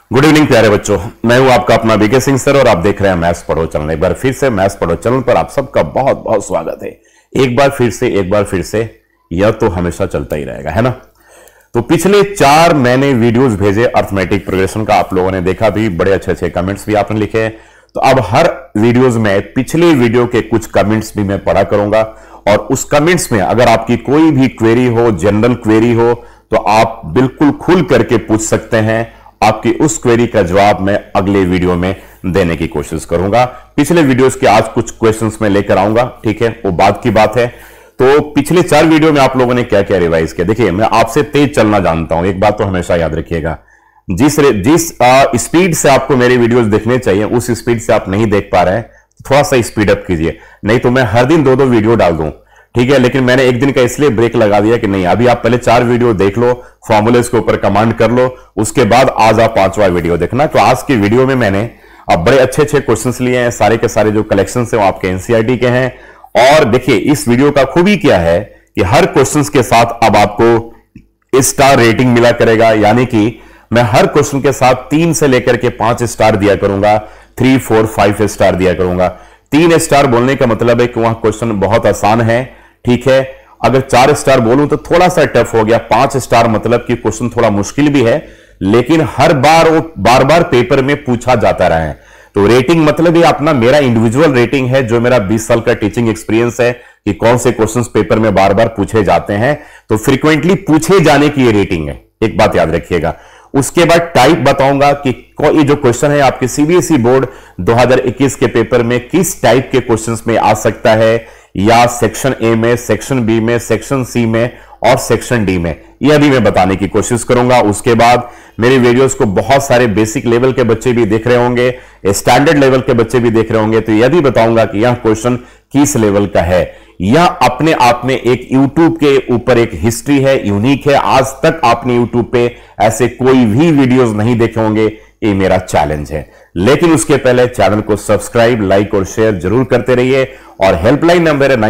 Good evening प्यारे बच्चों, मैं हूं आपका अपना बीके सिंह सर और आप देख रहे हैं मैथ्स पढ़ो चैनल। एक बार फिर से मैथ्स पढ़ो चैनल पर आप सबका बहुत बहुत स्वागत है। एक बार फिर से यह तो हमेशा चलता ही रहेगा, है ना। तो पिछले 4 मैंने वीडियोस भेजे अर्थमेटिक प्रोग्रेशन का, आप लोगों ने देखा भी, बड़े अच्छे अच्छे कमेंट्स भी आपने लिखे हैं। तो अब हर वीडियोस में पिछले वीडियो के कुछ कमेंट्स भी मैं पढ़ा करूंगा और उस कमेंट्स में अगर आपकी कोई भी क्वेरी हो, जनरल क्वेरी हो, तो आप बिल्कुल खुल करके पूछ सकते हैं। आपकी उस क्वेरी का जवाब मैं अगले वीडियो में देने की कोशिश करूंगा। पिछले वीडियोस के आज कुछ क्वेश्चंस मैं लेकर आऊंगा, ठीक है, वो बाद की बात है। तो पिछले 4 वीडियो में आप लोगों ने क्या क्या रिवाइज किया। देखिए, मैं आपसे तेज चलना जानता हूं, एक बात तो हमेशा याद रखिएगा। जिस स्पीड से आपको मेरे वीडियोस देखने चाहिए उस स्पीड से आप नहीं देख पा रहे हैं, तो थोड़ा सा स्पीड अप कीजिए, नहीं तो मैं हर दिन 2-2 वीडियो डाल दूं, ठीक है। लेकिन मैंने एक दिन का इसलिए ब्रेक लगा दिया कि नहीं, अभी आप पहले 4 वीडियो देख लो, फॉर्मूलेस के ऊपर कमांड कर लो, उसके बाद आज आप 5वां वीडियो देखना। तो आज की वीडियो में मैंने अब बड़े अच्छे अच्छे क्वेश्चंस लिए हैं, सारे के सारे जो कलेक्शंस हैं वो आपके एनसीईआरटी के हैं। और देखिए, इस वीडियो का खूबी क्या है कि हर क्वेश्चंस के साथ अब आपको स्टार रेटिंग मिला करेगा, यानी कि मैं हर क्वेश्चन के साथ 3 से लेकर के 5 स्टार दिया करूंगा, 3, 4, 5 स्टार दिया करूंगा। 3 स्टार बोलने का मतलब है कि वह क्वेश्चन बहुत आसान है, ठीक है। अगर 4 स्टार बोलूं तो थोड़ा सा टफ हो गया। 5 स्टार मतलब कि क्वेश्चन थोड़ा मुश्किल भी है, लेकिन हर बार वो बार पेपर में पूछा जाता रहा है। तो रेटिंग मतलब ये अपना मेरा इंडिविजुअल रेटिंग है, जो मेरा 20 साल का टीचिंग एक्सपीरियंस है कि कौन से क्वेश्चंस पेपर में बार बार पूछे जाते हैं। तो फ्रीक्वेंटली पूछे जाने की ये रेटिंग है, एक बात याद रखिएगा। उसके बाद टाइप बताऊंगा कि ये जो क्वेश्चन है आपके सीबीएसई बोर्ड 2021 के पेपर में किस टाइप के क्वेश्चंस में आ सकता है, या सेक्शन ए में, सेक्शन बी में, सेक्शन सी में और सेक्शन डी में, यह भी मैं बताने की कोशिश करूंगा। उसके बाद मेरे वीडियोस को बहुत सारे बेसिक लेवल के बच्चे भी देख रहे होंगे, स्टैंडर्ड लेवल के बच्चे भी देख रहे होंगे, तो यह भी बताऊंगा कि यह क्वेश्चन किस लेवल का है। यह अपने आप में एक YouTube के ऊपर एक हिस्ट्री है, यूनिक है। आज तक आपने YouTube पे ऐसे कोई भी वीडियोस नहीं देखे होंगे, ये मेरा चैलेंज है। लेकिन उसके पहले चैनल को सब्सक्राइब, लाइक और शेयर जरूर करते रहिए। और हेल्पलाइन नंबर है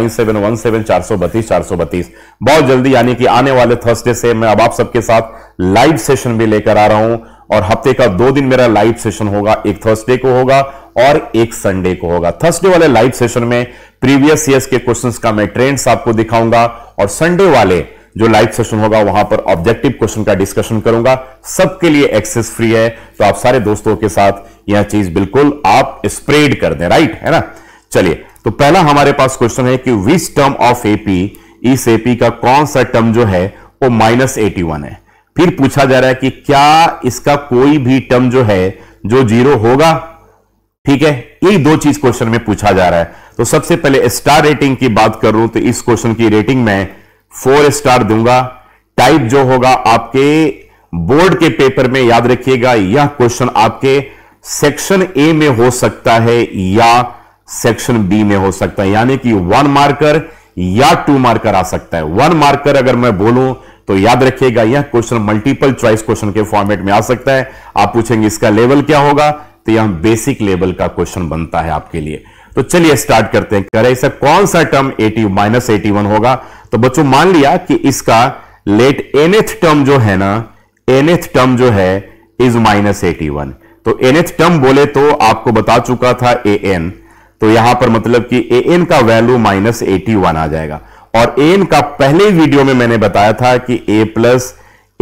9717424432। बहुत जल्दी, यानी कि आने वाले थर्सडे से मैं अब आप सबके साथ लाइव सेशन भी लेकर आ रहा हूं। और हफ्ते का 2 दिन मेरा लाइव सेशन होगा, एक थर्सडे को होगा और एक संडे को होगा। थर्सडे वाले लाइव सेशन में प्रीवियस ईयर्स के क्वेश्चंस का मैं ट्रेंड्स आपको दिखाऊंगा, और संडे वाले जो लाइव सेशन होगा वहां पर ऑब्जेक्टिव क्वेश्चन का डिस्कशन करूंगा। सबके लिए एक्सेस फ्री है, तो आप सारे दोस्तों के साथ यह चीज बिल्कुल आप स्प्रेड कर दें, राइट, है ना। चलिए, तो पहला हमारे पास क्वेश्चन है कि विच टर्म ऑफ एपी, इस एपी का कौन सा टर्म जो है वो -81 है। फिर पूछा जा रहा है कि क्या इसका कोई भी टर्म जो है जो 0 होगा, ठीक है। ये 2 चीज क्वेश्चन में पूछा जा रहा है। तो सबसे पहले स्टार रेटिंग की बात करूं तो इस क्वेश्चन की रेटिंग में 4 स्टार दूंगा। टाइप जो होगा आपके बोर्ड के पेपर में, याद रखिएगा, यह क्वेश्चन आपके सेक्शन ए में हो सकता है या सेक्शन बी में हो सकता है, यानी कि 1 मार्कर या 2 मार्कर आ सकता है। 1 मार्कर अगर मैं बोलूं तो याद रखिएगा यह क्वेश्चन मल्टीपल चॉइस क्वेश्चन के फॉर्मेट में आ सकता है। आप पूछेंगे इसका लेवल क्या होगा, तो यह बेसिक लेवल का क्वेश्चन बनता है आपके लिए। तो चलिए स्टार्ट करते हैं। कह रहे ऐसा कौन सा टर्म -81 होगा। तो बच्चों मान लिया कि इसका लेट nth टर्म जो है ना, nth टर्म जो है इज -81। तो nth टर्म बोले तो आपको बता चुका था an, तो यहां पर मतलब कि an का वैल्यू -81 आ जाएगा। और an का पहले वीडियो में मैंने बताया था कि a प्लस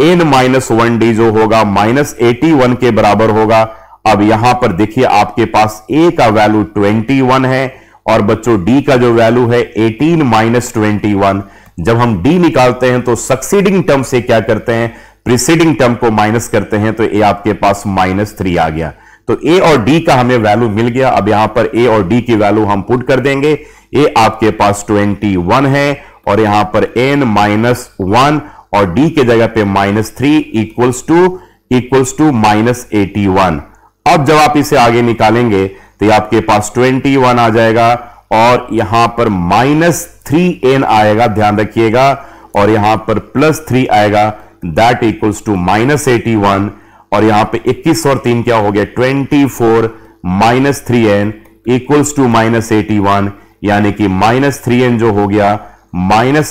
n-1d जो होगा -81 के बराबर होगा। अब यहां पर देखिए आपके पास a का वैल्यू 21 है और बच्चों d का जो वैल्यू है 18 - 21। जब हम d निकालते हैं तो सक्सीडिंग टर्म से क्या करते हैं, प्रीसीडिंग टर्म को माइनस करते हैं, तो a आपके पास -3 आ गया। तो a और d का हमें वैल्यू मिल गया। अब यहां पर a और d की वैल्यू हम पुट कर देंगे। a आपके पास 21 है और यहां पर n-1 और d के जगह पे -3 इक्वल्स टू -81। अब जब आप इसे आगे निकालेंगे तो ये आपके पास 21 आ जाएगा और यहां पर -3n आएगा, ध्यान रखिएगा, और यहां पर +3 आएगा, दैट इक्वल्स टू -81। और यहां पे 21 और 3 क्या हो गया, 24 -3n इक्वल्स टू -81, यानी कि -3n जो हो गया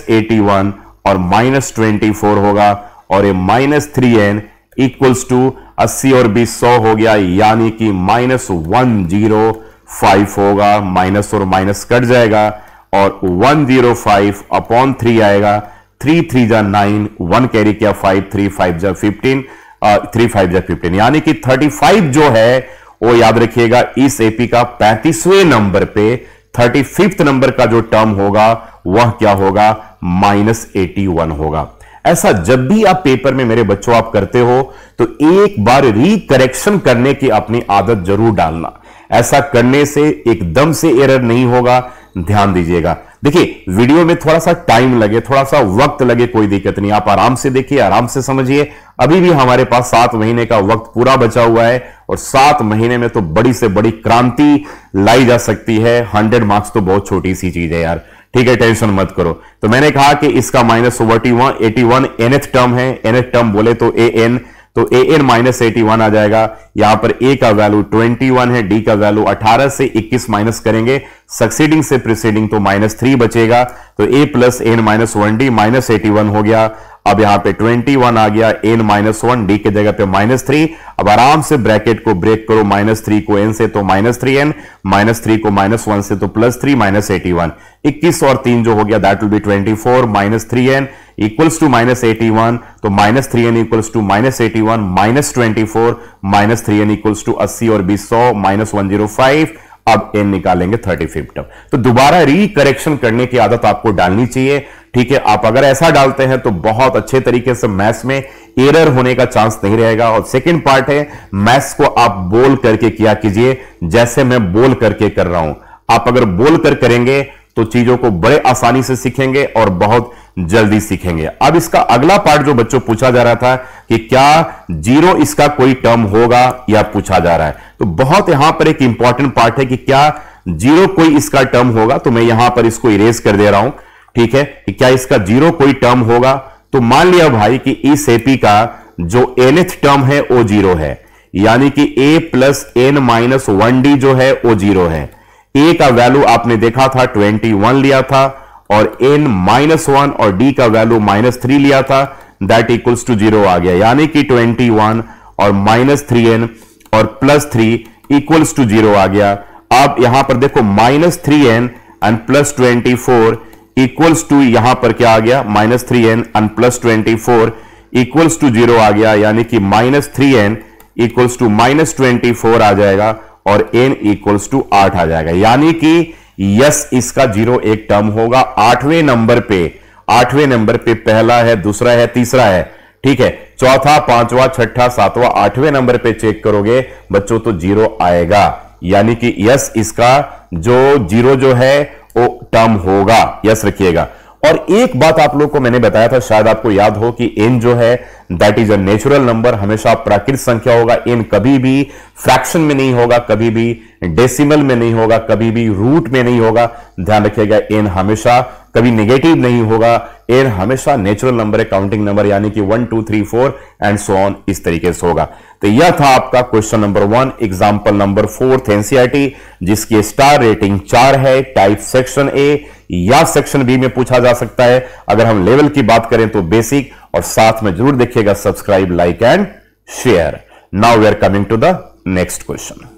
-81 और -24 होगा, और ये -3n इक्वल्स टू 80 और 20 100 हो गया, यानी कि -105 होगा। माइनस और माइनस कट जाएगा और 105 अपॉन 3 आएगा। 3 3 जा 9, 1 कैरी किया 5, 3 5 जा 15, 3 5 जा 15, यानी कि 35 जो है वो याद रखिएगा इस एपी का 35वें नंबर पे 35th नंबर का जो टर्म होगा वह क्या होगा, -81 होगा। ऐसा जब भी आप पेपर में मेरे बच्चों आप करते हो तो एक बार रिकरेक्शन करने की अपनी आदत जरूर डालना। ऐसा करने से एकदम से एरर नहीं होगा, ध्यान दीजिएगा। देखिए वीडियो में थोड़ा सा टाइम लगे, थोड़ा सा वक्त लगे, कोई दिक्कत नहीं, आप आराम से देखिए, आराम से समझिए। अभी भी हमारे पास 7 महीने का वक्त पूरा बचा हुआ है और 7 महीने में तो बड़ी से बड़ी क्रांति लाई जा सकती है। 100 मार्क्स तो बहुत छोटी सी चीज है यार, ठीक है, टेंशन मत करो। तो मैंने कहा कि इसका -81 nth टर्म है, nth टर्म बोले तो an, तो an -81 आ जाएगा। यहां पर a का वैल्यू 21 है, d का वैल्यू 18 से 21 माइनस करेंगे, सक्सीडिंग से प्रीसीडिंग तो -3 बचेगा, तो a प्लस n -1d -81 हो गया। अब यहां पे 21 आ गया, n -1 d के जगह पे -3। अब आराम से ब्रैकेट को ब्रेक करो, -3 को n से तो -3n, -3 को -1 से तो +3 -81, 21 और 3 जो हो गया that will be 24, -3n equals to -81, तो -3n equals to -81 -24, -3n equals to 80 और 20 100 -105। अब n निकालेंगे 35 टर्म। तो दोबारा रिकरेक्शन करने की आदत आपको डालनी चाहिए, ठीक है। आप अगर ऐसा डालते हैं तो बहुत अच्छे तरीके से मैथ्स में एरर होने का चांस नहीं रहेगा। और सेकंड पार्ट है, मैथ्स को आप बोल करके किया कीजिए, जैसे मैं बोल करके कर रहा हूं। आप अगर बोल कर करेंगे तो चीजों को बड़े आसानी से सीखेंगे और बहुत जल्दी सीखेंगे। अब इसका अगला पार्ट जो बच्चों पूछा जा रहा था कि क्या 0 इसका कोई टर्म होगा, यह पूछा जा रहा है। तो बहुत यहां पर एक इंपॉर्टेंट पार्ट है कि क्या 0 कोई इसका टर्म होगा। तो मैं यहां पर इसको इरेज कर दे रहा हूं, ठीक है, कि क्या इसका 0 कोई टर्म होगा। तो मान लिया भाई कि इस एपी का जो nth टर्म है वो 0 है, यानी कि a plus n minus 1d जो है वो 0 है। a का वैल्यू आपने देखा था 21 लिया था और n -1 और d का वैल्यू -3 लिया था, दैट इक्वल्स टू 0 आ गया, यानी कि 21 और -3n और +3 इक्वल्स टू 0 आ गया। अब यहां पर देखो -3n एंड +24 इक्वल्स टू, यहां पर क्या आ गया, -3n एंड +24 इक्वल्स टू 0 आ गया, यानी कि -3n इक्वल्स टू -24 आ जाएगा और n इक्वल्स टू 8 आ जाएगा। यानी कि यस इसका 0 एक टर्म होगा। 8वें नंबर पे पहला है, दूसरा है, तीसरा है, ठीक है, चौथा, पांचवा, छठा, सातवां, 8वें नंबर पे चेक करोगे बच्चों तो 0 आएगा। यानी कि यस इसका जो 0 जो है वो टर्म होगा, यस रखिएगा। और एक बात आप लोग को मैंने बताया था, शायद आपको याद हो, कि n जो है that is a natural number, हमेशा प्राकृतिक संख्या होगा। n कभी भी फ्रैक्शन में नहीं होगा, कभी भी डेसिमल में नहीं होगा, कभी भी रूट में नहीं होगा, ध्यान रखिएगा। n हमेशा कभी नेगेटिव नहीं होगा, n हमेशा नेचुरल नंबर है, काउंटिंग नंबर, यानी कि 1 2 3 4 एंड सो ऑन, इस तरीके से होगा। तो यह था आपका question number 1, example number 4 NCERT, जिसकी स्टार रेटिंग 4 है। टाइप सेक्शन ए या सेक्शन बी में पूछा जा सकता है। अगर हम लेवल की बात करें तो बेसिक, और साथ में जरूर देखिएगा subscribe, like and share. Now we are coming to the next question.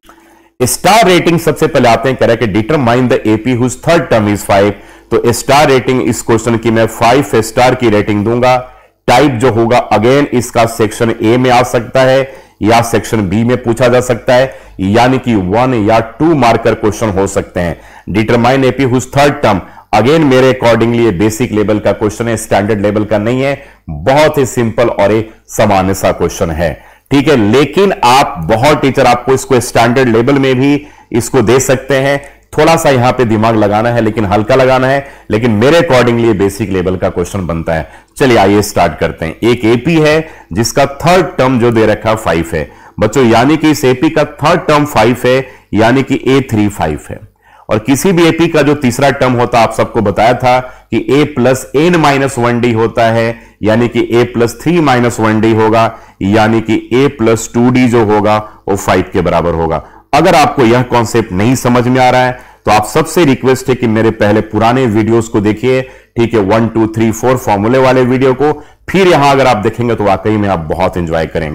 Star rating सबसे पहले आते हैं, कह रहे हैं कि determine the AP whose third term is 5। तो स्टार रेटिंग इस क्वेश्चन की मैं 5 स्टार की रेटिंग दूंगा। टाइप जो होगा अगेन इसका सेक्शन ए में आ सकता है या सेक्शन बी में पूछा जा सकता है, यानी कि 1 या 2 मार्कर क्वेश्चन हो सकते हैं। Determine AP whose third term, again मेरे अकॉर्डिंगली ये बेसिक लेवल का क्वेश्चन है, स्टैंडर्ड लेवल का नहीं है, बहुत ही सिंपल और एक सामान्य सा क्वेश्चन है, ठीक है। लेकिन आप बहुत टीचर आपको इसको स्टैंडर्ड लेवल में भी इसको दे सकते हैं, थोड़ा सा यहां पे दिमाग लगाना है, लेकिन हल्का लगाना है, लेकिन मेरे अकॉर्डिंगली बेसिक लेवल का क्वेश्चन बनता है। चलिए आइए स्टार्ट करते हैं। एक एपी है जिसका थर्ड टर्म जो दे रखा 5 है बच्चों, यानी कि इस एपी का थर्ड टर्म 5 है, यानी कि A35 है। और किसी भी एपी का जो तीसरा टर्म होता आप सबको बताया था कि a plus n minus 1d होता है, यानी कि a प्लस 3 माइनस 1d होगा, यानी कि a प्लस 2d जो होगा वो 5 के बराबर होगा। अगर आपको यह कॉन्सेप्ट नहीं समझ में आ रहा है तो आप सबसे रिक्वेस्ट है कि मेरे पहले पुराने वीडियोस को देखिए, ठीक है, 1 2 3 4 फॉर्मूले वाले वीडियो को, फिर यहां अगर आप देखेंगे तो वाकई में आप बहुत एंजॉय करेंगे।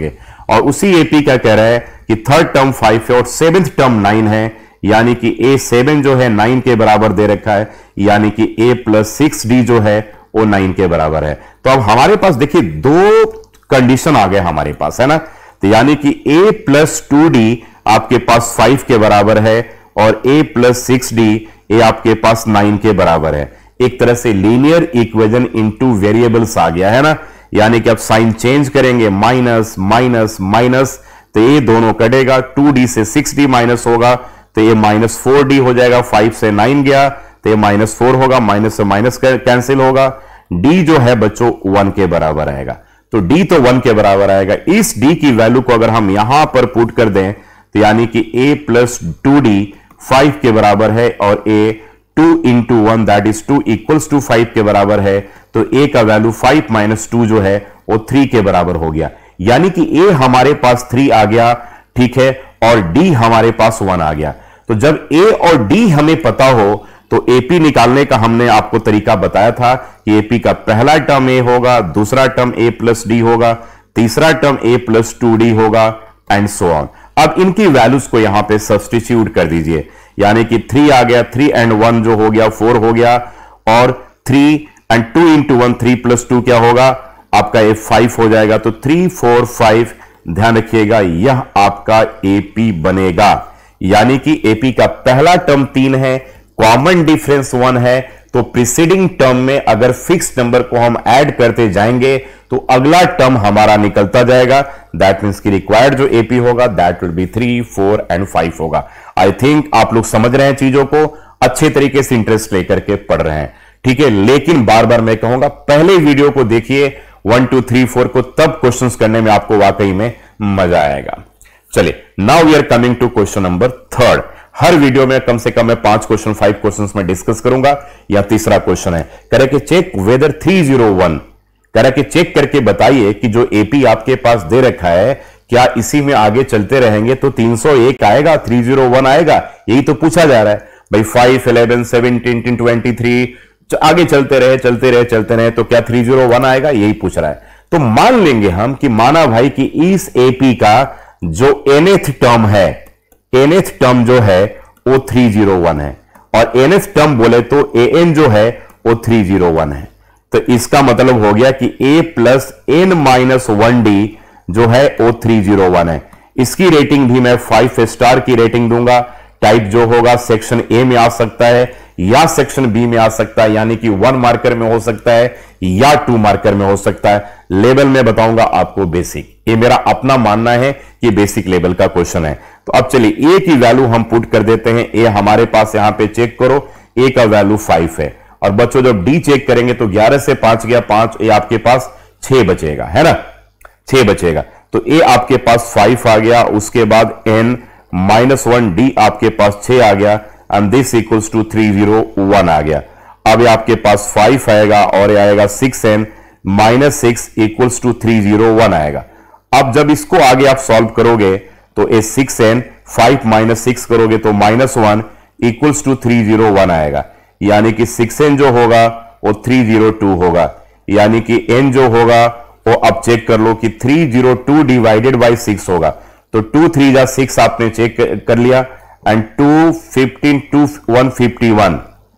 और उसी एपी क्या कह रहा है कि थर्ड टर्म 5 है और सेवेंथ टर्म 9 है, यानी कि A7 जो है 9 के बराबर दे रखा है, यानी कि A प्लस 6D जो है वो 9 के बराबर है। तो अब हमारे पास देखिए दो कंडीशन आ गए हमारे पास, है ना। तो यानी कि A प्लस 2D आपके पास 5 के बराबर है और A प्लस 6D ये आपके पास 9 के बराबर है। एक तरह से लीनियर इक्वेशन इनटू वेरिएबल्स आ गया, है ना। यानी कि आप साइन चेंज करेंगे, माइनस माइनस माइनस, तो ये दोनों कटेगा, 2D से 6D माइनस होगा तो ये माइनस 4D हो जाएगा, 5 से 9 गया तो ये माइनस 4 होगा, माइनस से माइनस कैंसिल होगा, D जो है बच्चों 1 के बराबर आएगा। तो D तो 1 के बराबर आएगा। इस D की वैल्यू को अगर हम यहां पर पुट कर दें तो यानी कि A प्लस 2D 5 के बराबर है और A 2 into 1 that is 2 equals to 5 के बराबर है, तो A का वैल्यू 5 माइनस 2 जो है वो 3 के बराबर हो गया। यानी कि A हमारे पास 3 आ गया, ठीक है, और D हमारे पास 1 आ गया। तो जब A और D हमें पता हो तो AP निकालने का हमने आपको तरीका बताया था कि AP का पहला टर्म A होगा, दूसरा टर्म A प्लस D होगा, तीसरा टर्म A प्लस 2D होगा एंड सो ऑन। अब इनकी वैल्यूज को यहां पे सब्स्टिट्यूट कर दीजिए, यानी कि 3 आ गया, 3 एंड 1 जो हो गया 4 हो गया, और 3 एंड 2 इंटू 1 3 प्लस 2 क्या होगा आपका ये 5 हो जाएगा। तो 3 4 5 ध्यान रखिएगा यह आपका AP बनेगा। यानी कि AP का पहला टर्म 3 है, कॉमन डिफरेंस 1 है, तो प्रीसीडिंग टर्म में अगर फिक्स नंबर को हम ऐड करते जाएंगे तो अगला टर्म हमारा निकलता जाएगा। दैट मींस कि रिक्वायर्ड जो AP होगा दैट विल बी 3 4 एंड 5 होगा। आई थिंक आप लोग समझ रहे हैं, चीजों को अच्छे तरीके से इंटरेस्ट लेकर के पढ़ रहे हैं, ठीक है। लेकिन बार बार मैं कहूंगा पहले वीडियो को देखिए 1 2 3 4 को, तब क्वेश्चंस करने में आपको वाकई में मजा आएगा। चलिए now we are coming to question number 3। हर वीडियो में कम से कम मैं 5 क्वेश्चन 5 क्वेश्चंस में डिस्कस करूंगा। या तीसरा क्वेश्चन है, कह रहे कि चेक वेदर 301, कह रहा कि चेक करके बताइए कि जो AP आपके पास दे रखा है क्या इसी में आगे चलते रहेंगे तो 301 आएगा, 301 आएगा, यही तो पूछा जा रहा है भाई। 5 11 17 23 आगे चलते रहे तो क्या 301 आएगा, यही पूछ रहा है। तो मान लेंगे हम कि माना भाई कि इस AP का जो nth टर्म है, nth टर्म जो है वो 301 है, और nth टर्म बोले तो an जो है वो 301 है। तो इसका मतलब हो गया कि A plus n minus 1D जो है वो 301 है। इसकी रेटिंग भी मैं 5 स्टार की रेटिंग दूंगा। टाइप जो होगा सेक्शन A में आ सकता है या सेक्शन B में आ सकता है, यानी कि 1 मार्कर में हो सकता है या 2 मार्कर में हो सकता है। लेवल में बताऊंगा आपको बेसिक, ये मेरा अपना मानना है कि बेसिक लेवल का क्वेश्चन है। तो अब चलिए A की वैल्यू हम पुट कर देते हैं। A हमारे पास यहां पे चेक करो, A का वैल्यू 5 है, और बच्चों जब D चेक करेंगे तो 11 से 5 गया 5, ये आपके पास 6 बचेगा, है ना, 6 बचेगा। तो A आपके पास 5 आ गया, उसके बाद n माइनस 1D आपके पास 6 आ गया, एंड दिस इक्वल्स टू 301 आ गया। अब ये आपके पास 5 आएगा और ये आएगा 6n माइनस 6 इक्वल्स टू 301 आएगा। अब जब इसको आगे आप सॉल्व करोगे तो ये 6n 5 माइनस 6 करोगे तो माइनस 1 इक्वल्स टू 301 आएगा, यानी कि 6n जो होगा वो 302 होगा, यानी कि n जो होगा वो अब चेक कर लो कि 302 डिवाइडेड बाई 6 होगा। तो 2 3 जा 6 आपने चेक कर लिया, एंड 2 15 2 151,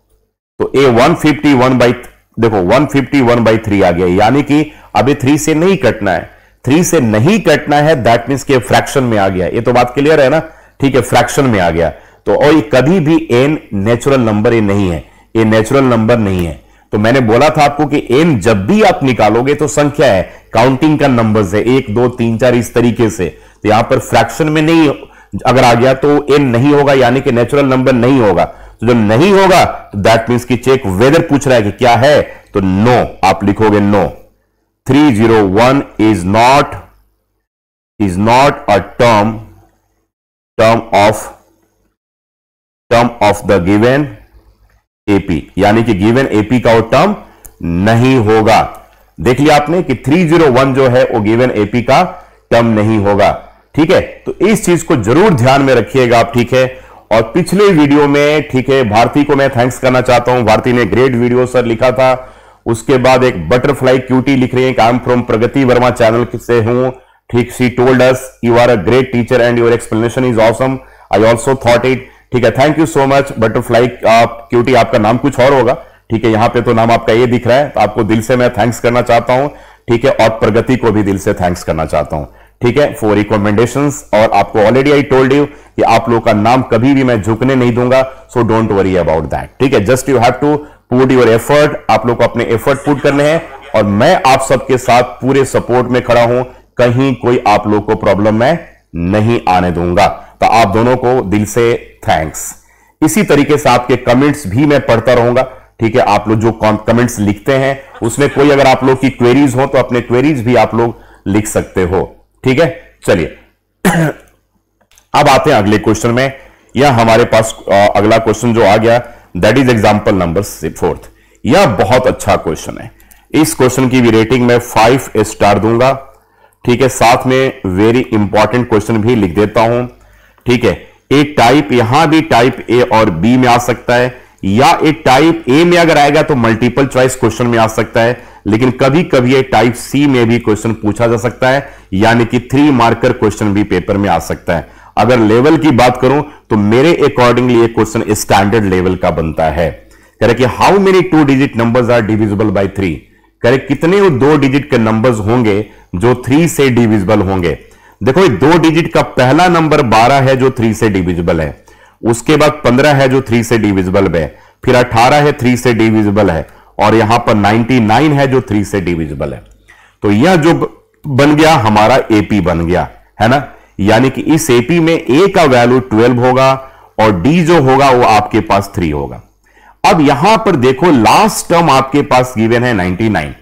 तो ए 151 बाई, देखो 151 बाई 3 आ गया, यानी कि अभी 3 से नहीं कटना है, 3 से नहीं कटना है, दैट मीन्स के फ्रैक्शन में आ गया। ये तो बात क्लियर है ना, ठीक है, फ्रैक्शन में आ गया। तो और ये कभी भी n नेचुरल नंबर ये नहीं है, ये नेचुरल नंबर नहीं है। तो मैंने बोला था आपको कि n जब भी आप निकालोगे तो संख्या है, काउंटिंग का नंबर्स है, 1 2 3 4 इस तरीके से। तो यहां पर फ्रैक्शन में नहीं अगर आ गया तो n नहीं होगा, यानी कि नेचुरल नंबर नहीं होगा। तो जब नहीं होगा तो दैट मीन्स कि चेक वेदर पूछ रहा है कि क्या है, तो नो आप लिखोगे, no 301 is not a term of the given AP, यानी कि गिवन AP का वो टर्म नहीं होगा। देख लिया आपने कि 301 जो है वो गिवन AP का टर्म नहीं होगा, ठीक है। तो इस चीज को जरूर ध्यान में रखिएगा आप, ठीक है। और पिछले वीडियो में, ठीक है, भारती को मैं थैंक्स करना चाहता हूं, भारती ने ग्रेट वीडियो सर लिखा था। उसके बाद एक बटरफ्लाई क्यूटी लिख रही है कि I am from Pragati Verma channel से हूं, ठीक, she told us you are a great teacher and your explanation is awesome, I also thought it. ठीक है, thank you so much butterfly cutie, आपका नाम कुछ और होगा। ठीक है, यहां पे तो नाम आपका ये दिख रहा है, तो आपको दिल से मैं थैंक्स करना चाहता हूं। ठीक है, और प्रगति को भी दिल से थैंक्स करना चाहता हूं। ठीक है, फॉर रिकमेंडेशंस, और आपको ऑलरेडी आई टोल्ड यू कि आप लोगों का नाम कभी भी मैं झुकने नहीं दूंगा, so don't worry about that. ठीक है, just you have to put your effort, आप लोग को अपने एफर्ट पुट करने हैं, और मैं आप सबके साथ पूरे सपोर्ट में खड़ा हूं, कहीं कोई आप लोग को प्रॉब्लम मैं नहीं आने दूंगा। तो आप दोनों को दिल से थैंक्स। इसी तरीके से आपके कमेंट्स भी मैं पढ़ता रहूंगा। ठीक है, आप लोग जो कमेंट्स लिखते हैं उसमें कोई अगर आप लोग की क्वेरीज हो तो अपने क्वेरीज भी आप लोग लिख सकते हो। ठीक है, चलिए अब आते हैं अगले क्वेश्चन में। यह हमारे पास अगला क्वेश्चन जो आ गया, दैट इज एग्जांपल नंबर 4। यह बहुत अच्छा क्वेश्चन है। इस क्वेश्चन की भी रेटिंग में 5 स्टार दूंगा। ठीक है, साथ में वेरी इंपॉर्टेंट क्वेश्चन भी लिख देता हूं। ठीक है, एक टाइप यहां भी टाइप ए और बी में आ सकता है, या एक टाइप ए में अगर आएगा तो मल्टीपल चॉइस क्वेश्चन में आ सकता है, लेकिन कभी कभी ये टाइप सी में भी क्वेश्चन पूछा जा सकता है, यानी कि 3 मार्कर क्वेश्चन भी पेपर में आ सकता है। अगर लेवल की बात करूं तो मेरे अकॉर्डिंगली ये क्वेश्चन स्टैंडर्ड लेवल का बनता है। कह रहे कि how many 2 digit numbers are divisible by 3। कह रहे कितने वो 2 डिजिट के नंबर्स होंगे जो 3 से डिविजिबल होंगे। देखो 2 डिजिट का पहला नंबर 12 है जो 3 से डिविजिबल है, उसके बाद 15 है जो 3 से डिविजिबल है, फिर 18 है 3 से डिविजिबल है, और यहां पर 99 है जो 3 से डिविजिबल है। तो यह जो बन गया हमारा एपी बन गया है ना, यानी कि इस एपी में ए का वैल्यू 12 होगा और डी जो होगा वो आपके पास 3 होगा। अब यहां पर देखो लास्ट टर्म आपके पास गिवन है 99,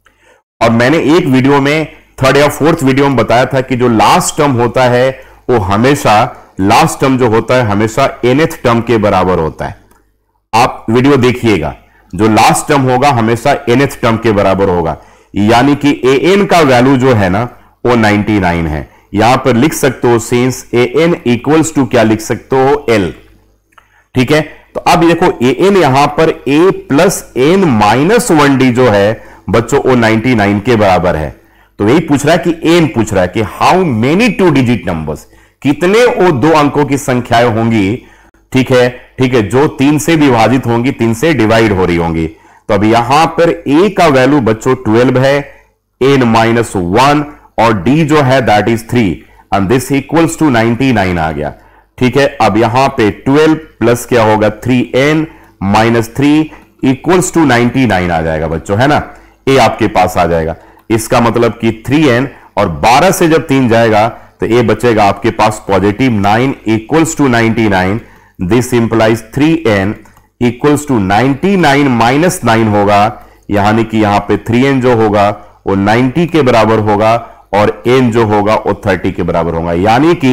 और मैंने एक वीडियो में 3rd या 4th वीडियो में बताया था कि जो लास्ट टर्म होता है वो हमेशा लास्ट टर्म जो होता है हमेशा nth टर्म के बराबर होता है। आप वीडियो देखिएगा, जो लास्ट टर्म होगा हमेशा nth टर्म के बराबर होगा, यानी कि an का वैल्यू जो है ना वो 99 है। यहां पर लिख सकते हो सिंस an इक्वल्स टू क्या लिख सकते हो l। ठीक है, तो अब देखो an यहां पर a plus n minus 1d जो है बच्चों वो 99 के बराबर है। तो यही पूछ रहा है कि n पूछ रहा है कि हाउ मेनी 2 डिजिट नंबर्स, कितने वो 2 अंकों की संख्याएं होंगी। ठीक है, ठीक है, जो 3 से विभाजित होंगी, 3 से डिवाइड हो रही होंगी। तो अब यहां पर a का वैल्यू बच्चों 12 है, n माइनस 1, और d जो है that is 3, and this equals to 99 आ गया। ठीक है, अब यहां पे 12 प्लस क्या होगा 3n माइनस 3 इक्वल्स टू 99 आ जाएगा बच्चों, है ना। a आपके पास आ जाएगा, इसका मतलब कि 3n, और 12 से जब 3 जाएगा तो a बचेगा आपके पास positive 9 equals to 99। This implies 3n equals to 99 minus 9 होगा, यानी कि यहां पे 3n जो होगा वो 90 के बराबर होगा, और n जो होगा वो 30 के बराबर होगा। यानी कि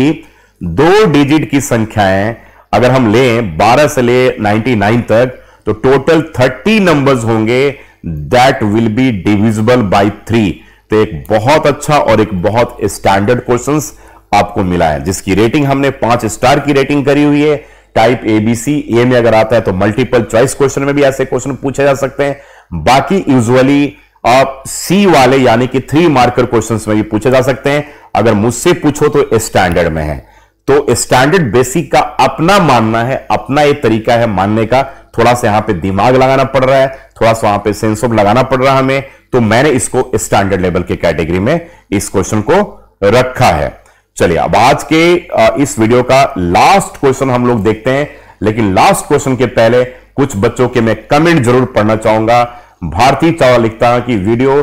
2 डिजिट की संख्याएं अगर हम लें 12 से ले 99 तक, तो टोटल 30 नंबर्स होंगे that will be divisible by 3। तो एक बहुत अच्छा और एक बहुत स्टैंडर्ड क्वेश्चंस आपको मिला है, जिसकी रेटिंग हमने 5 स्टार की रेटिंग करी हुई है। टाइप एबीसी ए में अगर आता है तो मल्टीपल चॉइस क्वेश्चन में भी ऐसे क्वेश्चन पूछे जा सकते हैं। बाकी यूजुअली आप सी वाले यानी कि 3 मार्कर क्वेश्चंस में भी पूछे जा सकते हैं। अगर मुझसे पूछो तो स्टैंडर्ड में है, तो स्टैंडर्ड बेसिक का अपना मानना है, अपना एक तरीका है मानने का। थोड़ा सा यहां पे दिमाग लगाना पड़ रहा है, थोड़ा सा वहां पे सेंस ऑफ लगाना पड़ रहा है हमें, तो मैंने इसको स्टैंडर्ड लेवल के कैटेगरी में इस क्वेश्चन को रखा है। चलिए अब आज के इस वीडियो का लास्ट क्वेश्चन हम लोग देखते हैं, लेकिन लास्ट क्वेश्चन के पहले कुछ बच्चों के मैं कमेंट जरूर पढ़ना चाहूंगा। भारती चावला लिखता है कि वीडियो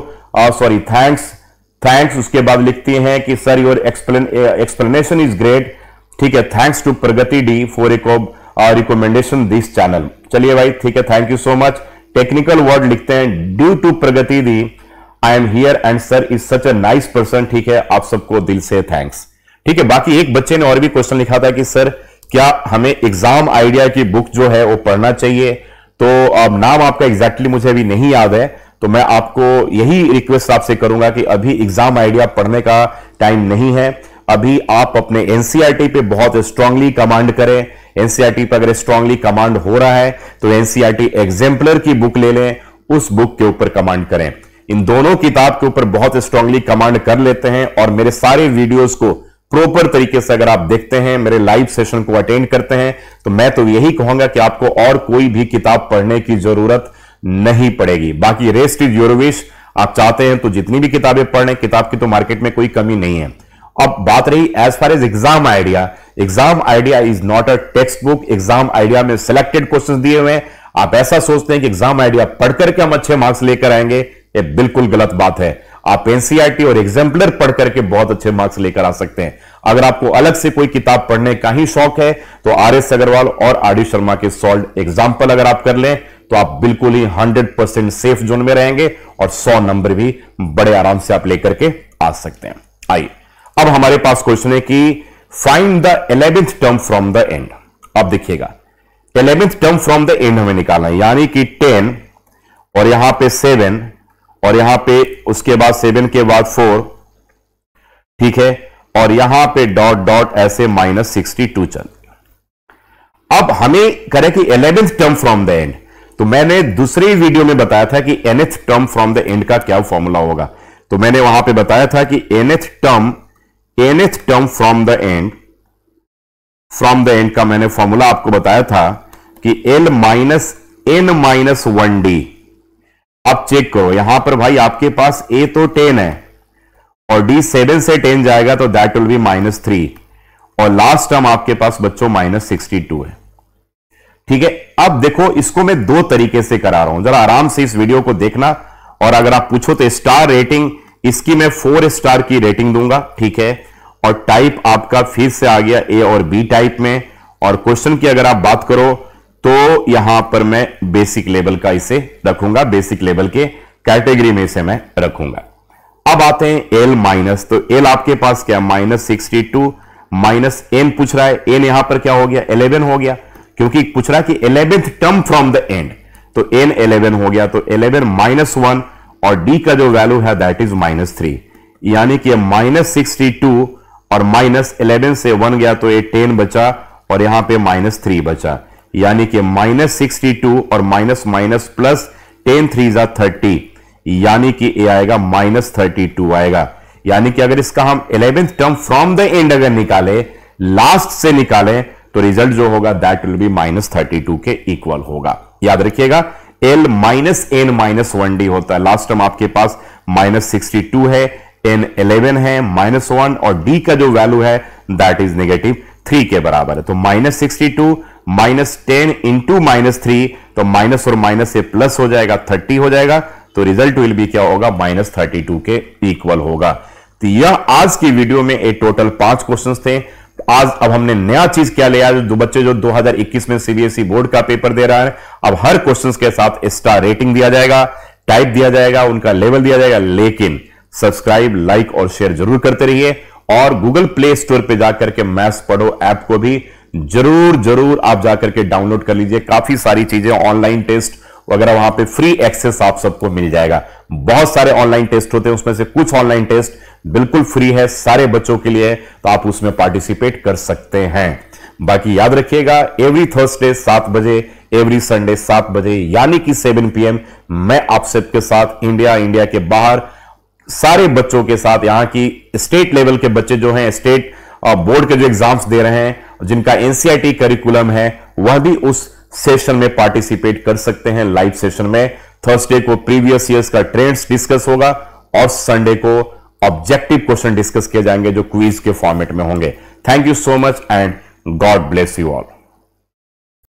थैंक्स, उसके बाद लिखती हैं कि sir your explanation is great. ठीक है, thanks to Pragati di for recommendation this channel. चलिए भाई ठीक है, thank you so much. Technical word लिखते हैं due to Pragati di I am here and sir is such a nice person. ठीक है, आप सबको दिल से थैंक्स। ठीक है, बाकी एक बच्चे ने और भी क्वेश्चन लिखा था कि सर क्या हमें एग्जाम आइडिया की बुक जो है वो पढ़ना चाहिए। तो अब नाम आपका एग्जैक्टली मुझे अभी नहीं याद है, तो मैं आपको यही रिक्वेस्ट आपसे करूंगा कि अभी एग्जाम आइडिया पढ़ने का टाइम नहीं है। अभी आप अपने एनसीईआरटी पे बहुत स्ट्रांगली कमांड करें। एनसीईआरटी पर अगर स्ट्रांगली कमांड हो रहा है तो एनसीईआरटी एग्जाम्पलर की बुक ले लें, उस बुक के ऊपर कमांड करें। इन दोनों किताब के ऊपर बहुत स्ट्रांगली कमांड कर लेते हैं और मेरे सारे वीडियोस को प्रॉपर तरीके से अगर आप देखते हैं, मेरे लाइव सेशन को अटेंड करते हैं, तो मैं तो यही कहूंगा कि आपको और कोई भी किताब पढ़ने की जरूरत नहीं पड़ेगी। बाकी रेस्ट इज योर विश, आप चाहते हैं तो जितनी भी किताबें पढ़ें, किताब की तो मार्केट में कोई कमी नहीं है। अब बात रही as far as exam idea, exam idea is not a textbook. Exam idea में सिलेक्टेड क्वेश्चन दिए हुए हैं। आप ऐसा सोचते हैं कि एग्जाम आइडिया पढ़कर के हम अच्छे मार्क्स लेकर आएंगे, ये बिल्कुल गलत बात है। आप एनसीईआरटी और एग्जाम्पलर पढ़ करके बहुत अच्छे मार्क्स लेकर आ सकते हैं। अगर आपको अलग से कोई किताब पढ़ने का ही शौक है तो आर.एस. अग्रवाल और आर.डी. शर्मा के सॉल्व एग्जाम्पल अगर आप कर लें तो आप बिल्कुल ही 100% सेफ जोन में रहेंगे और 100 नंबर भी बड़े आराम से आप लेकर के आ सकते हैं। आइए अब हमारे पास क्वेश्चन है कि find the 11th term from the end. अब देखिएगा 11th term from the and हमें निकालना है, यानी कि 10 और यहां पे 7 और यहां पे उसके बाद 7 के बाद 4, ठीक है, और यहां पे डॉट डॉट ऐसे -62 चल। अब हमें करें कि 11th term from the end, तो मैंने दूसरी वीडियो में बताया था कि nth term from the end का क्या फॉर्मूला होगा। तो मैंने वहां पे बताया था कि nth term from the end का मैंने फॉर्मूला आपको बताया था कि L - n-1d। अब चेक करो यहां पर भाई आपके पास A तो 10 है और D 7 से 10 जाएगा तो दैट विल बी -3 और लास्ट टर्म आपके पास बच्चों -62 है। ठीक है, अब देखो इसको मैं दो तरीके से करा रहा हूं, जरा आराम से इस वीडियो को देखना। और अगर आप पूछो तो स्टार रेटिंग इसकी मैं 4 स्टार की रेटिंग दूंगा, ठीक है। और टाइप आपका फिर से आ गया A और B टाइप में। और क्वेश्चन की अगर आप बात करो तो यहां पर मैं बेसिक लेवल का इसे रखूंगा, बेसिक लेवल के कैटेगरी में इसे मैं रखूंगा। अब आते हैं L माइनस, तो L आपके पास क्या -62 माइनस n पूछ रहा है, n यहां पर क्या हो गया 11 हो गया, क्योंकि पूछ रहा है कि 11th term from the end, तो n 11 हो गया, तो 11 -1 और d का जो वैल्यू है दैट इज -3, यानी कि -62 और -11 से 1 गया तो ये 10 बचा और यहां पे -3 बचा, यानी कि -62 और माइनस माइनस प्लस 10 3 30, यानी कि ये आएगा -32 आएगा। यानी कि अगर इसका हम 11th term from the and अगर निकाले, लास्ट से निकालें, तो रिजल्ट जो होगा दैट विल बी -32 के इक्वल होगा। याद रखिएगा L -n-1d होता है। लास्ट टर्म आपके पास -62 है, n 11 है, -1 और d का जो वैल्यू है दैट इज -3 के बराबर है। तो -62 -10 इंटू -3, तो माइनस और माइनस से प्लस हो जाएगा, 30 हो जाएगा, तो रिजल्ट विल बी क्या होगा -32 के इक्वल होगा। तो यह आज की वीडियो में एक टोटल 5 क्वेश्चंस थे। आज अब हमने नया चीज क्या लिया, जो बच्चे जो 2021 में सीबीएसई बोर्ड का पेपर दे रहा है, अब हर क्वेश्चंस के साथ स्टार रेटिंग दिया जाएगा, टाइप दिया जाएगा, उनका लेवल दिया जाएगा। लेकिन सब्सक्राइब, लाइक और शेयर जरूर करते रहिए और गूगल प्ले स्टोर पे जाकर के मैथ्स पढ़ो ऐप को भी जरूर आप जाकर के डाउनलोड कर लीजिए। काफी सारी चीजें, ऑनलाइन टेस्ट वगैरह वहां पे फ्री एक्सेस आप सबको मिल जाएगा। बहुत सारे ऑनलाइन टेस्ट होते हैं, उसमें से कुछ ऑनलाइन टेस्ट बिल्कुल फ्री है, सारे बच्चों के लिए, तो आप उसमें पार्टिसिपेट कर सकते हैं। बाकी याद रखिएगा एवरी थर्सडे 7 बजे, एवरी संडे 7 बजे, यानी कि 7 PM मैं आप सबके साथ इंडिया के बाहर सारे बच्चों के साथ, यहां की स्टेट लेवल के बच्चे जो हैं, स्टेट बोर्ड के जो एग्जाम्स दे रहे हैं, जिनका एनसीईआरटी करिकुलम है, वह भी उस सेशन में पार्टिसिपेट कर सकते हैं। लाइव सेशन में थर्सडे को प्रीवियस ईयर्स का ट्रेंड्स डिस्कस होगा और संडे को ऑब्जेक्टिव क्वेश्चन डिस्कस किए जाएंगे जो क्विज के फॉर्मेट में होंगे। Thank you so much and God bless you all.